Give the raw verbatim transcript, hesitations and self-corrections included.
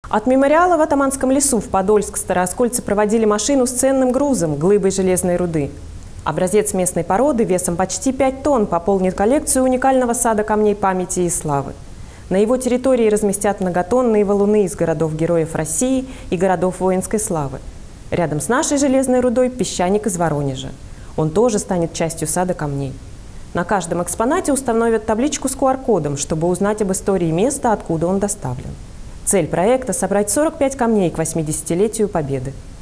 От мемориала в Атаманском лесу в Подольск старооскольцы проводили машину с ценным грузом – глыбой железной руды. Образец местной породы весом почти пять тонн пополнит коллекцию уникального сада камней памяти и славы. На его территории разместят многотонные валуны из городов-героев России и городов воинской славы. Рядом с нашей железной рудой песчаник из Воронежа. Он тоже станет частью сада камней. На каждом экспонате установят табличку с ку ар кодом, чтобы узнать об истории места, откуда он доставлен. Цель проекта – собрать сорок пять камней к восьмидесятилетию Победы.